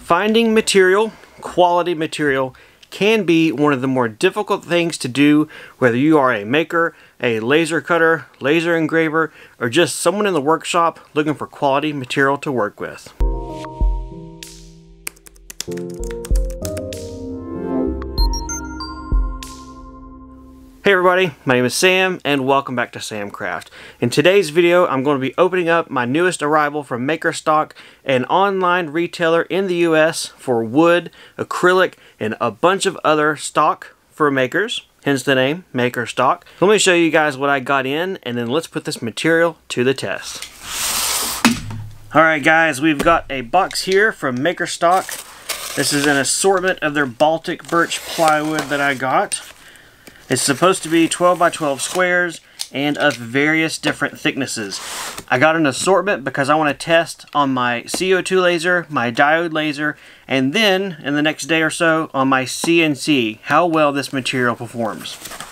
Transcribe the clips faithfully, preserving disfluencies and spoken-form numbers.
Finding material, quality material, can be one of the more difficult things to do, whether you are a maker, a laser cutter, laser engraver, or just someone in the workshop looking for quality material to work with. Hey everybody, my name is Sam and welcome back to Sam Craft. In today's video, I'm going to be opening up my newest arrival from MakerStock, an online retailer in the U S for wood, acrylic, and a bunch of other stock for makers, hence the name MakerStock. Let me show you guys what I got in, and then let's put this material to the test. Alright guys, we've got a box here from MakerStock. This is an assortment of their Baltic birch plywood that I got. It's supposed to be twelve by twelve squares and of various different thicknesses. I got an assortment because I want to test on my C O two laser, my diode laser, and then in the next day or so on my C N C, how well this material performs.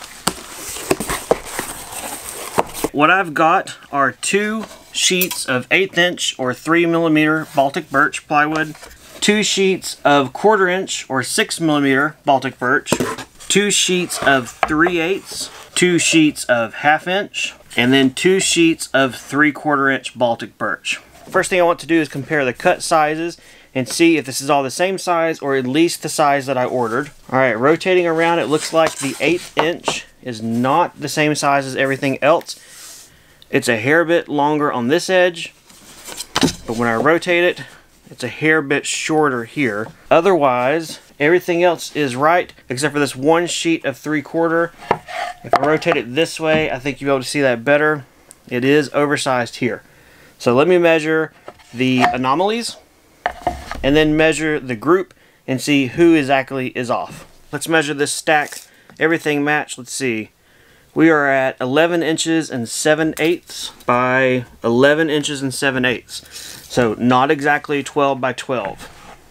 What I've got are two sheets of eighth inch or three millimeter Baltic birch plywood, two sheets of quarter inch or six millimeter Baltic birch, two sheets of three eighths, two sheets of half inch, and then two sheets of three quarter inch Baltic birch. First thing I want to do is compare the cut sizes and see if this is all the same size or at least the size that I ordered. Alright, rotating around, it looks like the eighth inch is not the same size as everything else. It's a hair bit longer on this edge, but when I rotate it, it's a hair bit shorter here. Otherwise, everything else is right, except for this one sheet of three quarter. If I rotate it this way, I think you'll be able to see that better. It is oversized here. So let me measure the anomalies, and then measure the group, and see who exactly is off. Let's measure this stack. Everything matched. Let's see. We are at eleven inches and seven eighths by eleven inches and seven eighths. So not exactly twelve by twelve.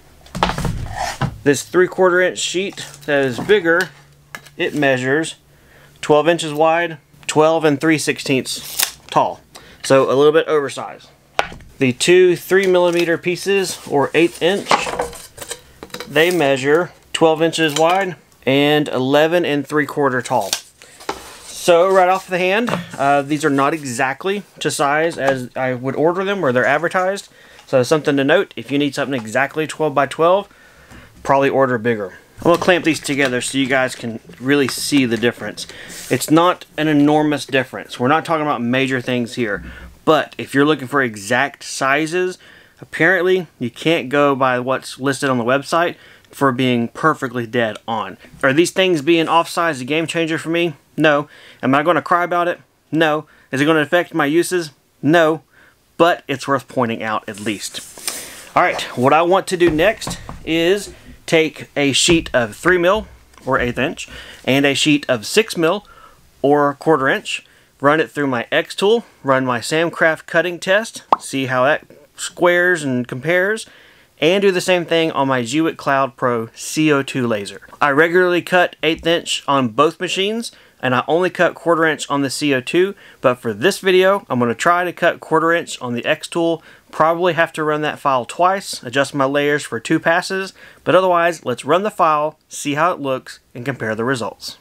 This three quarter inch sheet that is bigger, it measures twelve inches wide, twelve and three sixteenths tall. So a little bit oversized. The two three millimeter pieces, or eighth inch, they measure twelve inches wide and eleven and three quarter tall. So right off the hand, uh, these are not exactly to size as I would order them or they're advertised. So something to note, if you need something exactly twelve by twelve, probably order bigger. I'm going to clamp these together so you guys can really see the difference. It's not an enormous difference. We're not talking about major things here. But if you're looking for exact sizes, apparently you can't go by what's listed on the website for being perfectly dead on. Are these things being off-size a game changer for me? No. Am I going to cry about it? No. Is it going to affect my uses? No. But it's worth pointing out at least. Alright, what I want to do next is take a sheet of three mil or eighth inch and a sheet of six mil or quarter inch, run it through my X tool, run my Sam Craft cutting test, see how that squares and compares, and do the same thing on my Gwick Cloud Pro C O two laser. I regularly cut eighth inch on both machines, and I only cut quarter inch on the C O two, but for this video, I'm going to try to cut quarter inch on the X tool. Probably have to run that file twice, adjust my layers for two passes, but otherwise, let's run the file, see how it looks, and compare the results.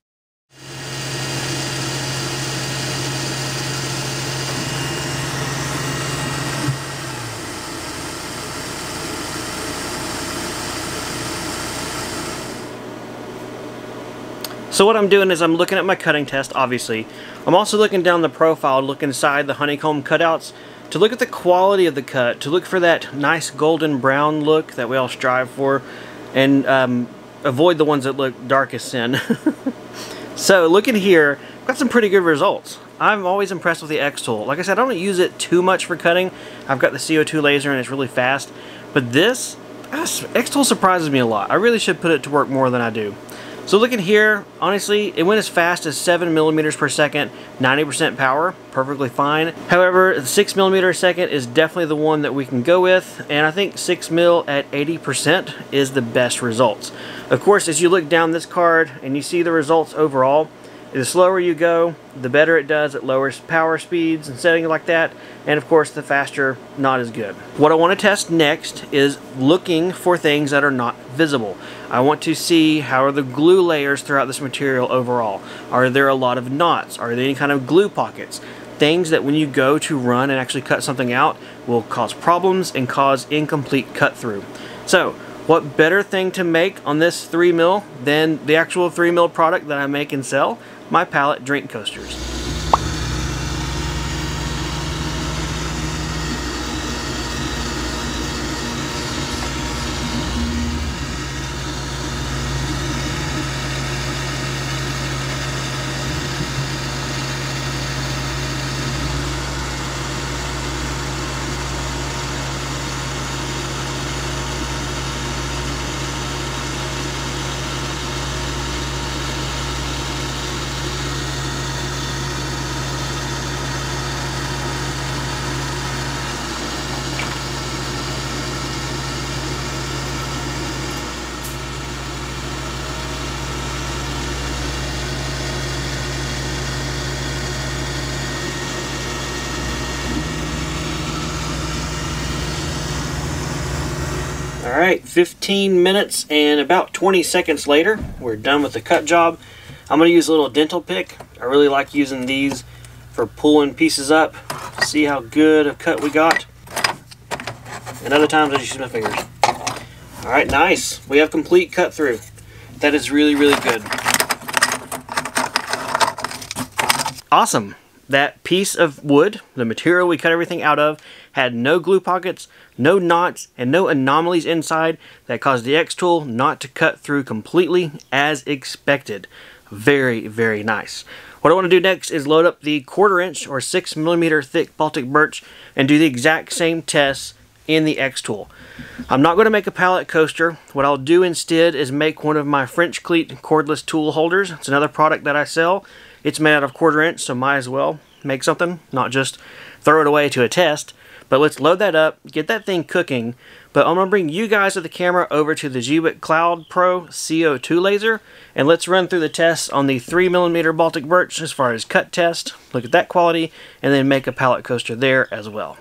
So what I'm doing is I'm looking at my cutting test, obviously. I'm also looking down the profile, look inside the honeycomb cutouts, to look at the quality of the cut, to look for that nice golden brown look that we all strive for, and um, avoid the ones that look dark as sin. So looking here, I've got some pretty good results. I'm always impressed with the X tool. Like I said, I don't use it too much for cutting. I've got the C O two laser and it's really fast. But this, X tool surprises me a lot. I really should put it to work more than I do. So looking here, honestly, it went as fast as seven millimeters per second, ninety percent power, perfectly fine. However, the six millimeter a second is definitely the one that we can go with, and I think six mil at eighty percent is the best results. Of course, as you look down this card and you see the results overall, The slower you go, the better it does at lower power speeds and settings like that, and of course the faster, not as good. What I want to test next is looking for things that are not visible. I want to see how are the glue layers throughout this material overall. Are there a lot of knots? Are there any kind of glue pockets? Things that when you go to run and actually cut something out will cause problems and cause incomplete cut through. So, what better thing to make on this three mil than the actual three mil product that I make and sell? My pallet drink coasters. Alright, fifteen minutes and about twenty seconds later, we're done with the cut job. I'm going to use a little dental pick. I really like using these for pulling pieces up. See how good a cut we got. And other times I just use my fingers. Alright, nice. We have complete cut through. That is really, really good. Awesome. That piece of wood, the material we cut everything out of, had no glue pockets, no knots, and no anomalies inside that caused the X-Tool not to cut through completely as expected. Very, very nice. What I want to do next is load up the quarter inch or six millimeter thick Baltic birch and do the exact same tests in the X-Tool. I'm not going to make a pallet coaster. What I'll do instead is make one of my French cleat cordless tool holders. It's another product that I sell. It's made out of quarter inch, so might as well make something, not just throw it away to a test. But let's load that up, get that thing cooking. But I'm going to bring you guys with the camera over to the Gwick Cloud Pro C O two laser, and let's run through the tests on the three millimeter Baltic birch as far as cut test, look at that quality, and then make a pallet coaster there as well.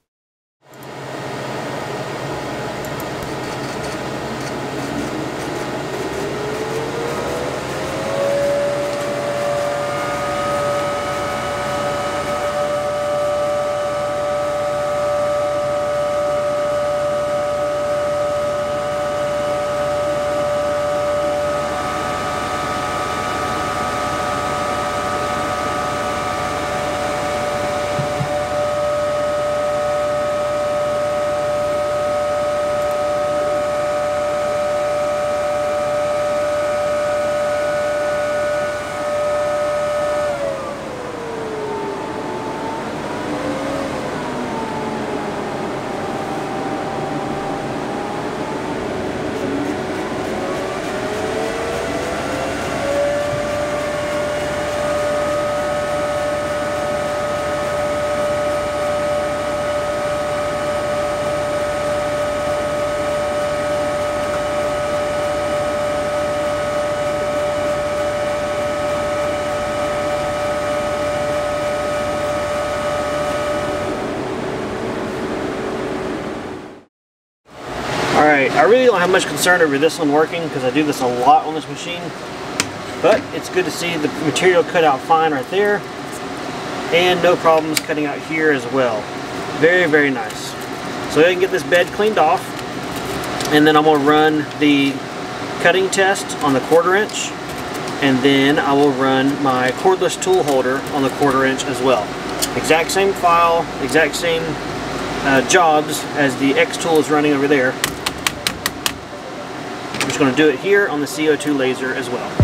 Alright, I really don't have much concern over this one working because I do this a lot on this machine. But it's good to see the material cut out fine right there. And no problems cutting out here as well. Very, very nice. So I can get this bed cleaned off. And then I'm going to run the cutting test on the quarter inch. And then I will run my cordless tool holder on the quarter inch as well. Exact same file, exact same uh, jobs as the X-Tool is running over there. I'm just going to do it here on the C O two laser as well.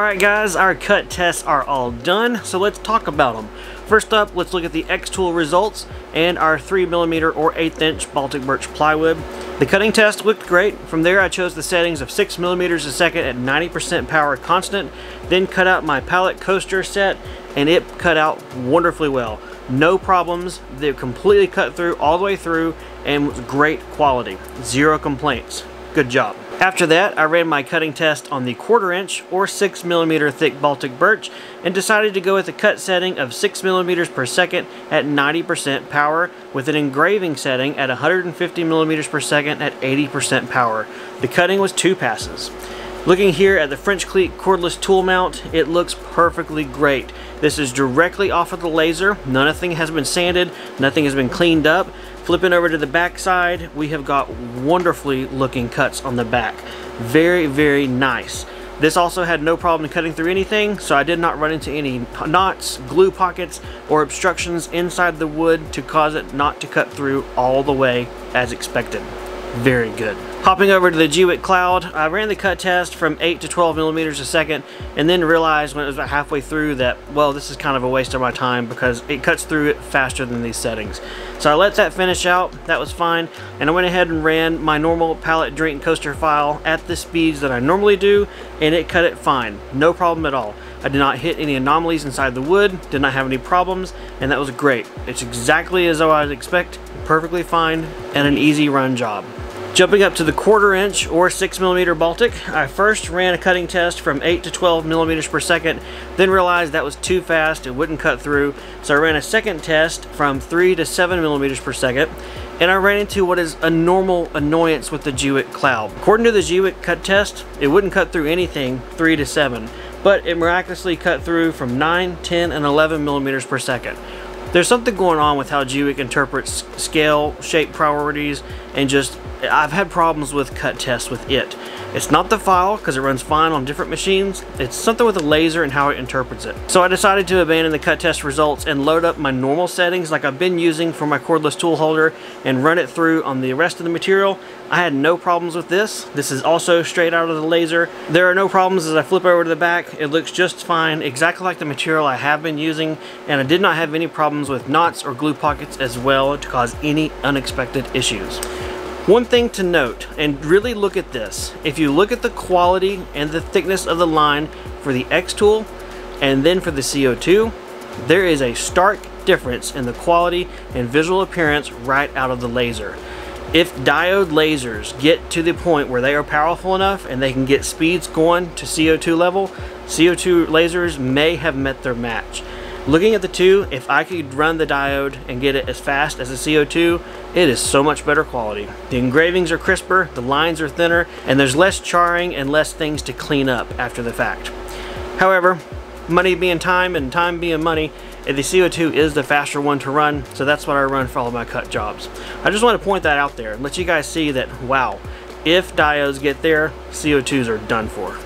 Alright guys, our cut tests are all done, so let's talk about them. First up, let's look at the Xtool results and our three millimeter or eighth inch Baltic Birch plywood. The cutting test looked great. From there I chose the settings of six millimeters a second at ninety percent power constant, then cut out my pallet coaster set, and it cut out wonderfully well. No problems. They completely cut through all the way through and was great quality. Zero complaints. Good job. After that, I ran my cutting test on the quarter inch or six millimeter thick Baltic Birch and decided to go with a cut setting of six millimeters per second at ninety percent power with an engraving setting at one hundred fifty millimeters per second at eighty percent power. The cutting was two passes. Looking here at the French Cleat cordless tool mount, it looks perfectly great. This is directly off of the laser. Nothing has been sanded, nothing has been cleaned up. Flipping over to the back side, we have got wonderfully looking cuts on the back. Very, very nice. This also had no problem cutting through anything, so I did not run into any knots, glue pockets, or obstructions inside the wood to cause it not to cut through all the way as expected. Very good. Hopping over to the Gwick Cloud, I ran the cut test from eight to twelve millimeters a second and then realized when it was about halfway through that, well, this is kind of a waste of my time because it cuts through it faster than these settings. So I let that finish out. That was fine. And I went ahead and ran my normal pallet drink coaster file at the speeds that I normally do, and it cut it fine. No problem at all. I did not hit any anomalies inside the wood, did not have any problems, and that was great. It's exactly as though I'd expect, perfectly fine, and an easy run job. Jumping up to the quarter inch or six millimeter Baltic, I first ran a cutting test from eight to twelve millimeters per second, then realized that was too fast, it wouldn't cut through, so I ran a second test from three to seven millimeters per second, and I ran into what is a normal annoyance with the Gwick Cloud. According to the Gwick cut test, it wouldn't cut through anything three to seven, but it miraculously cut through from nine, ten, and eleven millimeters per second. There's something going on with how Gwick interprets scale, shape priorities, and just, I've had problems with cut tests with it. It's not the file, because it runs fine on different machines. It's something with the laser and how it interprets it. So I decided to abandon the cut test results and load up my normal settings like I've been using for my cordless tool holder and run it through on the rest of the material. I had no problems with this. This is also straight out of the laser. There are no problems as I flip over to the back. It looks just fine, exactly like the material I have been using, and I did not have any problems with knots or glue pockets as well to cause any unexpected issues. One thing to note, and really look at this, if you look at the quality and the thickness of the line for the Xtool and then for the C O two, there is a stark difference in the quality and visual appearance right out of the laser. If diode lasers get to the point where they are powerful enough and they can get speeds going to C O two level, C O two lasers may have met their match. Looking at the two, if I could run the diode and get it as fast as the C O two, it is so much better quality. The engravings are crisper, the lines are thinner, and there's less charring and less things to clean up after the fact. However, money being time and time being money, the C O two is the faster one to run, so that's what I run for all of my cut jobs. I just want to point that out there and let you guys see that, wow, if diodes get there, C O twos are done for.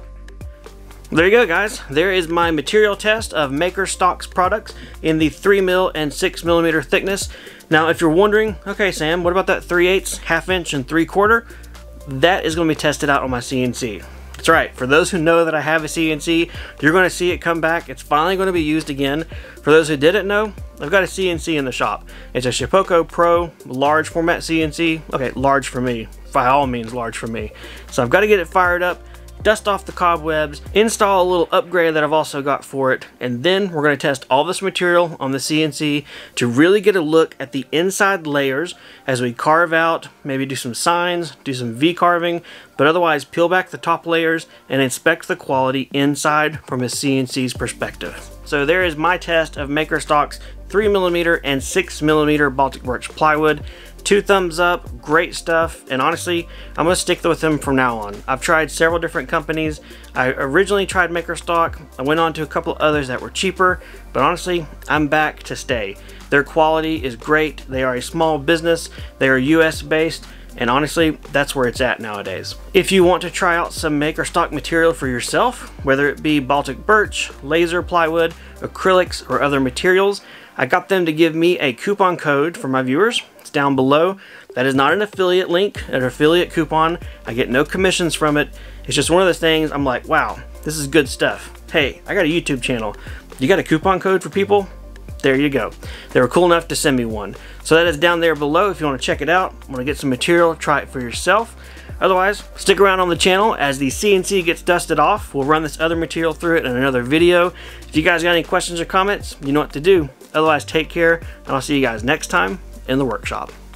There you go, guys. There is my material test of Maker Stock's products in the three mil and six millimeter thickness. Now, if you're wondering, okay, Sam, what about that three eighths, half inch, and three quarter? That is going to be tested out on my C N C. That's right. For those who know that I have a C N C, you're going to see it come back. It's finally going to be used again. For those who didn't know, I've got a C N C in the shop. It's a Shapeoko Pro large format C N C. Okay, large for me. By all means, large for me. So I've got to get it fired up, dust off the cobwebs, install a little upgrade that I've also got for it, and then we're going to test all this material on the C N C to really get a look at the inside layers as we carve out, maybe do some signs, do some V carving, but otherwise peel back the top layers and inspect the quality inside from a C N C's perspective. So there is my test of Maker Stock's three millimeter and six millimeter Baltic Birch plywood. Two thumbs up, great stuff, and honestly, I'm going to stick with them from now on. I've tried several different companies. I originally tried Maker Stock. I went on to a couple of others that were cheaper, but honestly, I'm back to stay. Their quality is great. They are a small business. They are U S based, and honestly, that's where it's at nowadays. If you want to try out some Maker Stock material for yourself, whether it be Baltic Birch, laser plywood, acrylics, or other materials, I got them to give me a coupon code for my viewers. It's down below. That is not an affiliate link, an affiliate coupon. I get no commissions from it. It's just one of those things I'm like, wow, This is good stuff. Hey, I got a YouTube channel. You got a coupon code for people? There you go. They were cool enough to send me one. So that is down there below if you want to check it out. Want to get some material, try it for yourself. Otherwise, stick around on the channel as the C N C gets dusted off. We'll run this other material through it in another video. If you guys got any questions or comments, you know what to do. Otherwise, take care, and I'll see you guys next time in the workshop.